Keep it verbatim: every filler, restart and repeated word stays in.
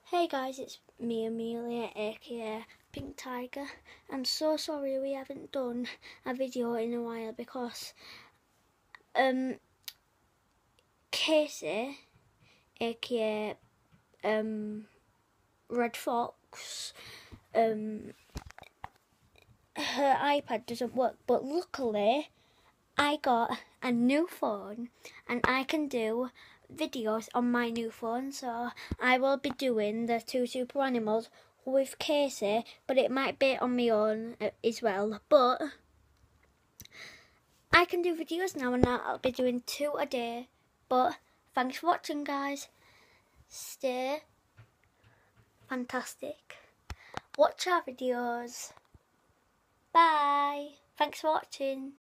Hey guys, it's me Amelia, aka Pink Tiger. I'm so sorry we haven't done a video in a while because um Casey, aka um Red Fox, um her iPad doesn't work, but luckily I got a new phone and I can do videos on my new phone, so I will be doing the two super animals with Casey, but it might be on my own as well. But I can do videos now and I'll be doing two a day. But thanks for watching, guys. Stay fantastic. Watch our videos. Bye. Thanks for watching.